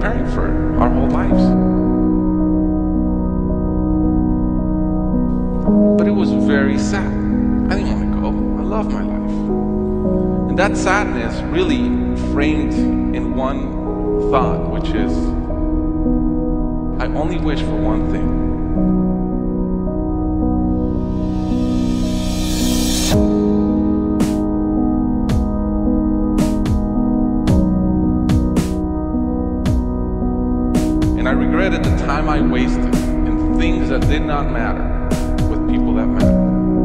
preparing for our whole lives. But it was very sad. I didn't want to go. I love my life. And that sadness really framed in one thought, which is, I only wish for one thing. And I regretted the time I wasted in things that did not matter with people that matter.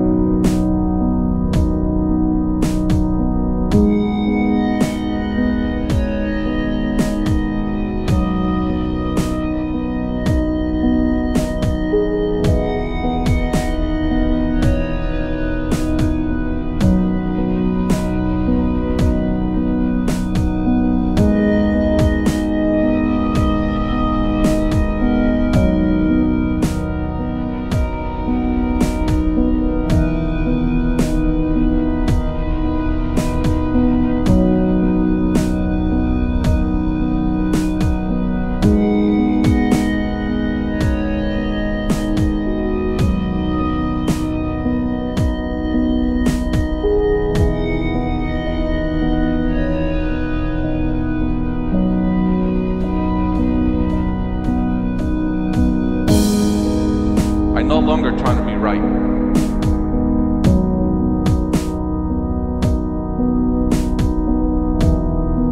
I'm no longer trying to be right.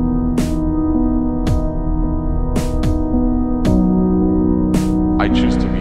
I choose to